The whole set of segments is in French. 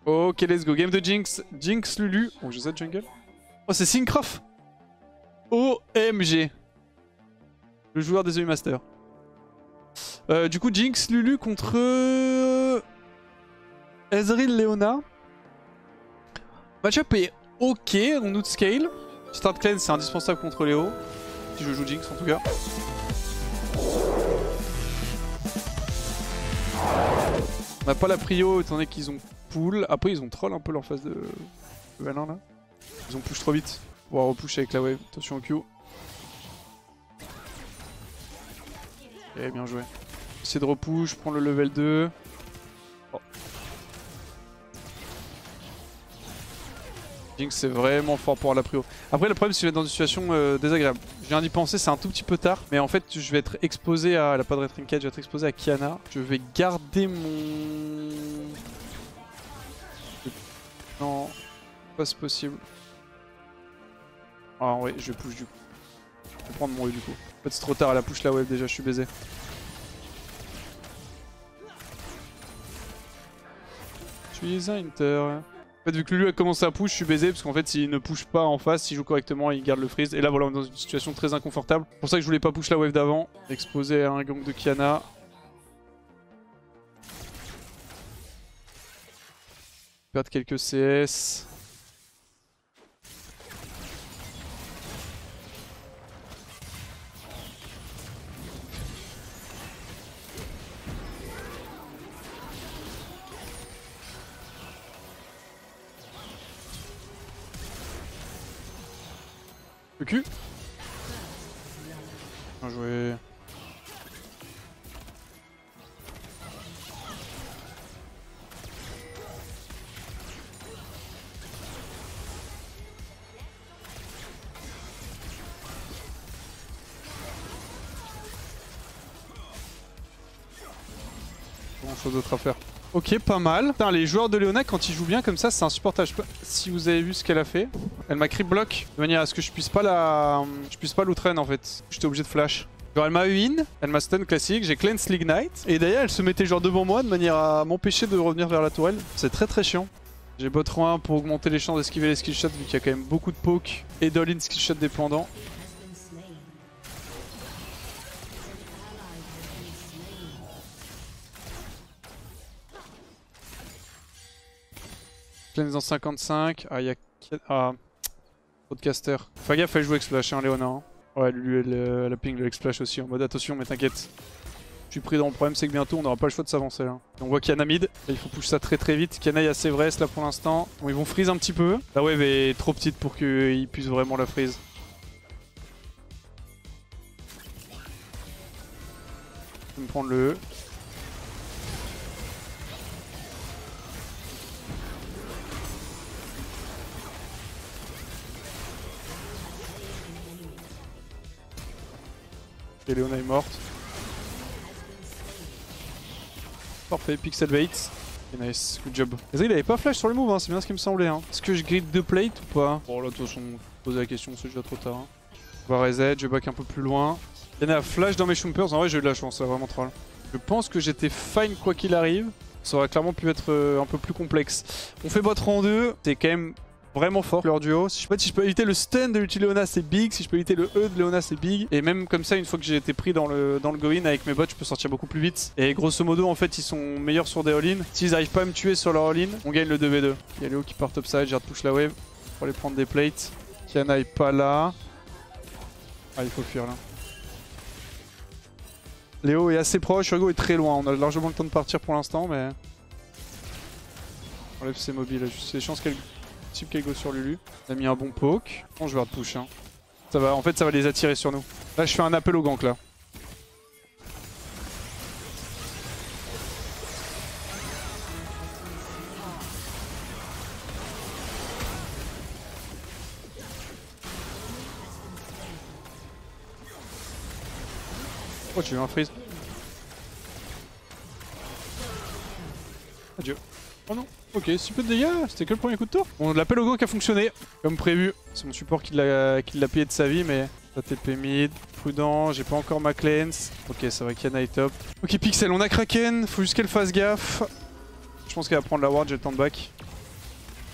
Ok, let's go. Game de Jinx. Jinx, Lulu. Oh, je sais jungle. Oh, c'est Syncroft. OMG. Le joueur des EU Master. Du coup, Jinx, Lulu contre Ezreal, Leona. Matchup est ok, on outscale. Start cleanse, c'est indispensable contre Léo. Si je joue Jinx en tout cas. On n'a pas la prio étant donné qu'ils ont pull. Après ils ont troll un peu leur phase de level 1 là. Ils ont push trop vite. On va repush avec la wave. Attention au Q. Ok, bien joué. Essayer de repush, prendre le level 2. Oh. Jinx c'est vraiment fort pour la prio. Après le problème c'est que je vais être dans une situation désagréable. Je viens d'y penser, c'est un tout petit peu tard. Mais en fait je vais être exposé à... Elle a pas de red trinket, je vais être exposé à Kiana. Je vais garder mon... Non, pas c'est possible. Ah ouais, je push du coup. Je vais prendre mon E du coup. En fait c'est trop tard, elle a push la wave déjà, je suis baisé. Je suis Inter. En fait, vu que Lulu a commencé à push, je suis baisé parce qu'en fait, s'il ne push pas en face, s'il joue correctement, il garde le freeze. Et là, voilà, on est dans une situation très inconfortable. C'est pour ça que je voulais pas push la wave d'avant. Exposé à un gank de Kiana. Perdre quelques CS. Le cul. Bien joué. Bon chose d'autre à faire. Ok, pas mal. Putain, les joueurs de Leona, quand ils jouent bien comme ça, c'est insupportable. Je sais pas si vous avez vu ce qu'elle a fait. Elle m'a creep block de manière à ce que je puisse pas la... Je puisse pas l'outrain en fait. J'étais obligé de flash. Genre elle m'a eu in, elle m'a stun classique, j'ai cleanse l'ignite. Et d'ailleurs elle se mettait genre devant moi de manière à m'empêcher de revenir vers la tourelle. C'est très très chiant. J'ai bot 1 pour augmenter les chances d'esquiver les skillshots vu qu'il y a quand même beaucoup de poke et d'all-in skillshot dépendant. Cleanse dans 55. Ah, il y a... Ah, podcaster. Fais gaffe, elle joue avec splash, hein, Léona. Hein. Ouais, lui, elle a ping le splash aussi en mode attention, mais t'inquiète. Je suis pris dans le problème, c'est que bientôt on n'aura pas le choix de s'avancer là. Et on voit Kiana mid, et il faut push ça très très vite. Kiana il a ses vrais là pour l'instant. Bon, ils vont freeze un petit peu. La wave est trop petite pour qu'ils puissent vraiment la freeze. Je vais me prendre le E. Et Leona est morte. Parfait, pixel bait. Ok, nice, good job. Il avait pas flash sur le move, hein, c'est bien ce qui me semblait. Hein. Est-ce que je grid 2 plates ou pas? Bon là de toute façon, poser la question, c'est déjà trop tard. Hein. Je vais reset, je vais back un peu plus loin. Il y en a flash dans mes Chumpers, en vrai j'ai eu de la chance, c'est vraiment troll. Je pense que j'étais fine quoi qu'il arrive. Ça aurait clairement pu être un peu plus complexe. On fait bot en 2, c'est quand même... vraiment fort leur duo. Si je peux éviter le stun de l'ulti Leona c'est big, si je peux éviter le E de Leona c'est big. Et même comme ça une fois que j'ai été pris dans le go-in avec mes bots je peux sortir beaucoup plus vite. Et grosso modo en fait ils sont meilleurs sur des all-in. S'ils arrivent pas à me tuer sur leur all-in, on gagne le 2v2. Il y a Léo qui part topside, j'ai push la wave pour aller prendre des plates. Kiana est pas là. Ah il faut fuir là. Léo est assez proche, Hugo est très loin. On a largement le temps de partir pour l'instant mais... On enlève ses mobiles, juste les chances qu'elle go sur Lulu. On a mis un bon poke. Bon, je vais repush. Hein. Ça va, en fait, ça va les attirer sur nous. Là, je fais un appel au gank là. Oh, tu veux un freeze? Adieu. Oh non. Ok, si peu de dégâts, c'était que le premier coup de tour. Bon, l'appel au gank a fonctionné, comme prévu. C'est mon support qui l'a payé de sa vie, mais... Ça TP mid, prudent, j'ai pas encore ma cleanse. Ok, ça va, Kiana est top. Ok, Pixel, on a Kraken, faut juste qu'elle fasse gaffe. Je pense qu'elle va prendre la ward, j'ai le temps de back.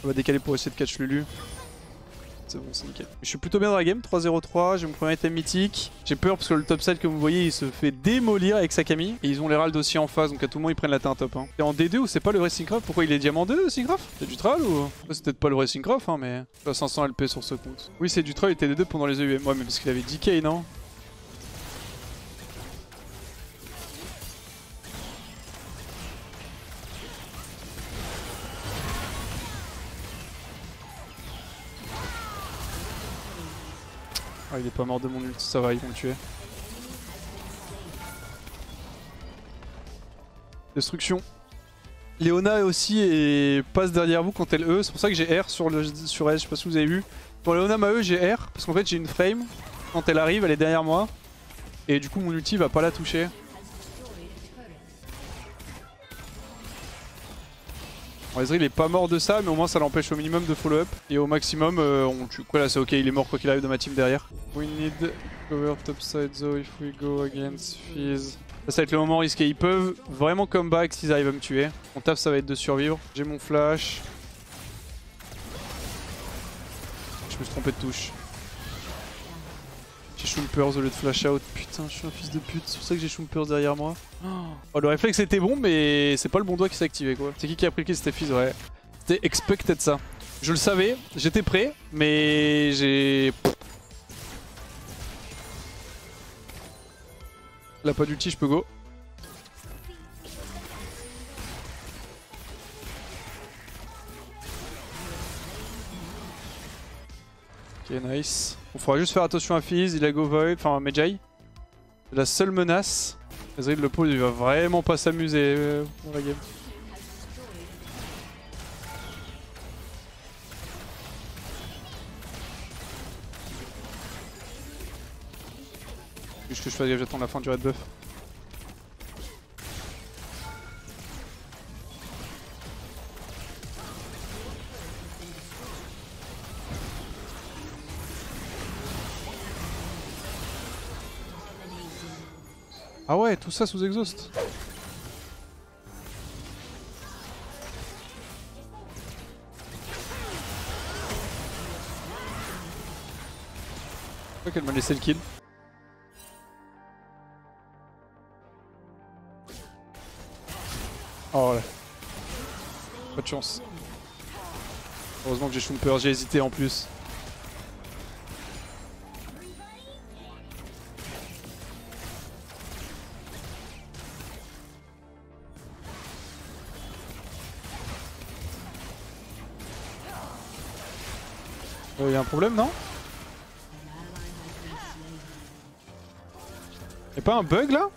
On va décaler pour essayer de catch Lulu. C'est bon, c'est nickel. Je suis plutôt bien dans la game, 3-0-3, j'ai mon premier item mythique. J'ai peur parce que le top side, comme vous voyez, il se fait démolir avec sa Camille. Et ils ont l'Herald aussi en face, donc à tout moment ils prennent la teinte top. Hein. Et en D2 ou c'est pas le vrai Syncroft? Pourquoi il est diamant 2 Syncroft? C'est du troll ou... C'est peut-être pas le vrai Syncroft, hein, mais... Je suis à 500 LP sur ce compte. Oui, c'est du troll, il était D2 pendant les EUM. Ouais, mais parce qu'il avait DK, non? Ah, il est pas mort de mon ult, ça va, ils vont le tuer. Destruction. Léona aussi et passe derrière vous quand elle E, c'est pour ça que j'ai R sur S, je sais pas si vous avez vu. Quand Léona m'a E, j'ai R, parce qu'en fait j'ai une frame, quand elle arrive, elle est derrière moi. Et du coup mon ulti va pas la toucher. Bon, Ezreal il est pas mort de ça, mais au moins ça l'empêche au minimum de follow up. Et au maximum, on tue. Quoi là, c'est ok, il est mort quoi qu'il arrive de ma team derrière. We need cover topside though if we go against Fizz. Ça va être le moment risqué. Ils peuvent vraiment comeback s'ils arrivent à me tuer. Mon taf, ça va être de survivre. J'ai mon flash. Je me suis trompé de touche. J'ai Schumpers au lieu de flash out. Putain, je suis un fils de pute. C'est pour ça que j'ai Schumpers derrière moi. Oh, le réflexe était bon, mais c'est pas le bon doigt qui s'est activé quoi. C'est qui a pris le kill? C'était Fizz, ouais. C'était expected ça. Je le savais, j'étais prêt, mais j'ai... Là, pas d'ulti, je peux go. Ok, nice. On faudra juste faire attention à Fizz, il a go void, enfin Medjay. C'est la seule menace. Ezreal, le pôle, il va vraiment pas s'amuser dans la game. Juste que je fasse gaffe, j'attends la fin du red buff. Ah ouais, tout ça sous exhaust. Je crois qu'elle m'a laissé le kill. Oh là. Pas de chance. Heureusement que j'ai Schumpers, j'ai hésité en plus. Y'a un problème, non? Y'a pas un bug là?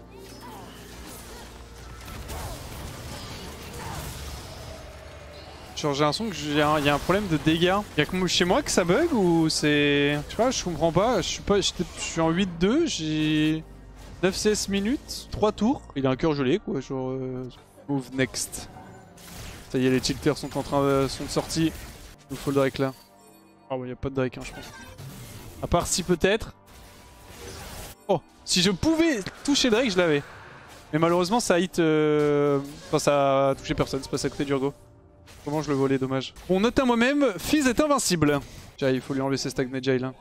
Genre j'ai l'impression qu'il y a un problème de dégâts. Y'a que chez moi que ça bug ou c'est... Je sais pas, je comprends pas. Je suis en 8-2, j'ai 9 CS minutes, 3 tours. Il a un cœur gelé quoi, genre... Move next. Ça y est, les tilters sont sont sortis. Il nous faut le Drake là. Ah ouais, y'a pas de Drake hein, je pense. À part si peut-être... Oh, si je pouvais toucher Drake, je l'avais. Mais malheureusement ça a hit... Enfin ça a touché personne, c'est passé à côté d'Urgo. Comment je le volais, dommage. Bon, note à moi-même, Fizz est invincible. Tiens, il faut lui enlever ses stacks Medjay là.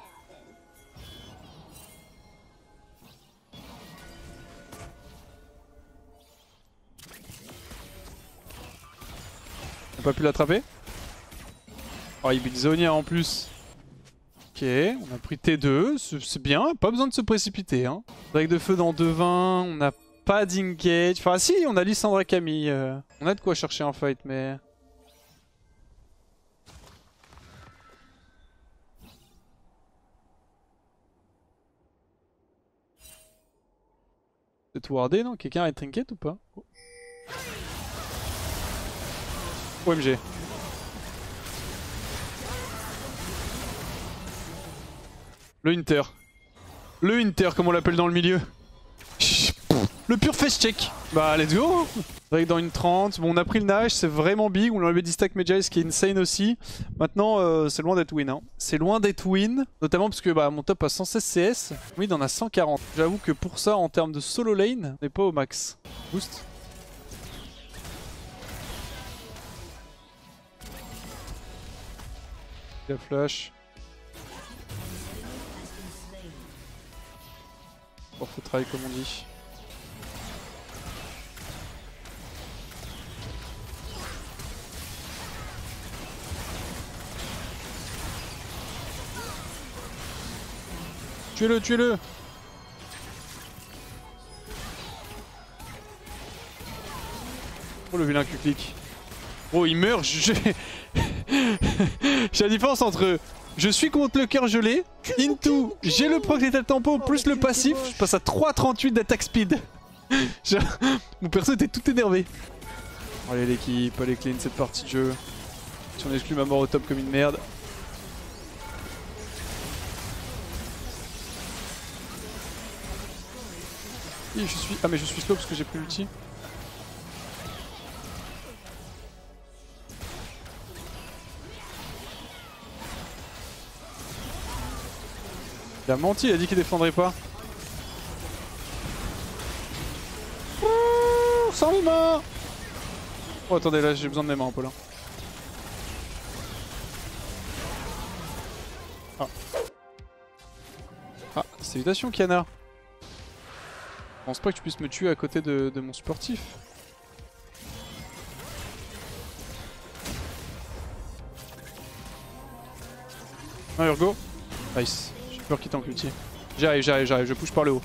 On n'a pas pu l'attraper. Oh, il build Zonia en plus. Ok, on a pris T2, c'est bien, pas besoin de se précipiter. Hein. Drake de feu dans 2-20, on n'a pas d'engage. Enfin si, on a Lissandra Camille. On a de quoi chercher un fight, mais... C'est tout wardé, non? Quelqu'un a trinket ou pas? Oh. OMG. Le Hunter. Le Hunter, comme on l'appelle dans le milieu. Le pur face check. Bah, let's go. Drake dans une 30. Bon, on a pris le Nash, c'est vraiment big. On a enlevé 10 stacks Medjay, ce qui est insane aussi. Maintenant, c'est loin d'être win. Hein. C'est loin d'être win. Notamment parce que bah, mon top a 116 CS. Oui, il en a 140. J'avoue que pour ça, en termes de solo lane, on n'est pas au max. Boost. La flash. Porte travail comme on dit. Tuez-le, tuez-le! Oh le vilain clic. Oh il meurt, j'ai la différence entre je suis contre le cœur gelé, into j'ai le proc létal tempo plus le passif, je passe à 3,38 d'attaque speed. Mon perso était tout énervé. Allez l'équipe, allez clean cette partie de jeu. Si on exclut ma mort au top comme une merde. Je suis... Ah mais je suis slow parce que j'ai pris l'ulti. Il a menti, il a dit qu'il défendrait pas. Sans les mains. Oh attendez, là j'ai besoin de mes mains un peu là. Ah. Ah, salutations Kiana. Je pense pas que tu puisses me tuer à côté de mon sportif. Ah Urgo. Nice. J'ai peur qu'il tank l'ulti. J'arrive, je push par le haut.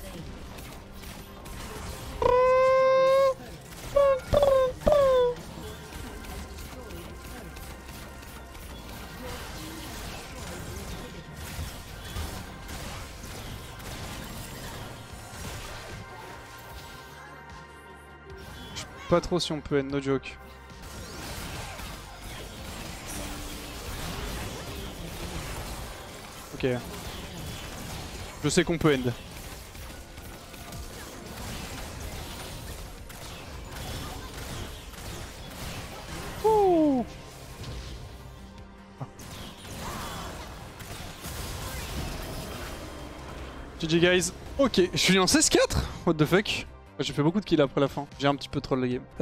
Je sais pas trop si on peut end, no joke. Ok. Je sais qu'on peut end. Ouh. GG guys. Ok, je suis en 16-4. What the fuck. J'ai fait beaucoup de kills après la fin. J'ai un petit peu troll la game.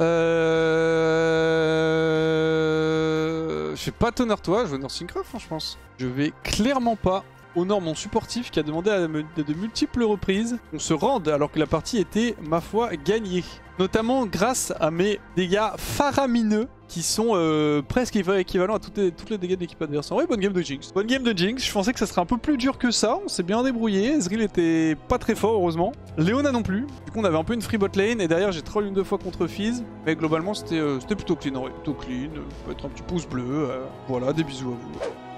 Je fais pas tonnerre toi, je vais honor Syncraft hein, je pense. Je vais clairement pas honor mon supportif qui a demandé à de multiples reprises qu'on se rende alors que la partie était, ma foi, gagnée. Notamment grâce à mes dégâts faramineux qui sont presque équivalents à tous les dégâts de l'équipe adverse. Ouais, bonne game de Jinx. Bonne game de Jinx, je pensais que ça serait un peu plus dur que ça, on s'est bien débrouillé. Ezreal était pas très fort heureusement. Léona non plus. Du coup on avait un peu une free bot lane et derrière j'ai troll une deux fois contre Fizz. Mais globalement c'était plutôt clean, ouais. Plutôt clean, peut-être un petit pouce bleu. Voilà, des bisous à vous.